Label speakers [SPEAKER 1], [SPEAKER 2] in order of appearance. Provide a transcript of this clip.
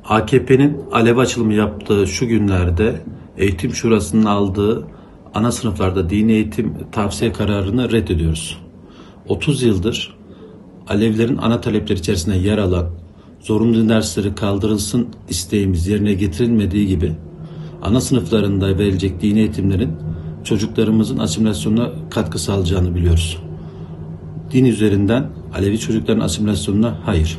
[SPEAKER 1] AKP'nin alev açılımı yaptığı şu günlerde Eğitim Şurası'nın aldığı ana sınıflarda dini eğitim tavsiye kararını reddediyoruz. 30 yıldır Alevilerin ana talepleri içerisinde yer alan zorunlu din dersleri kaldırılsın isteğimiz yerine getirilmediği gibi ana sınıflarında verilecek dini eğitimlerin çocuklarımızın asimilasyonuna katkı sağlayacağını biliyoruz. Din üzerinden Alevi çocukların asimilasyonuna hayır.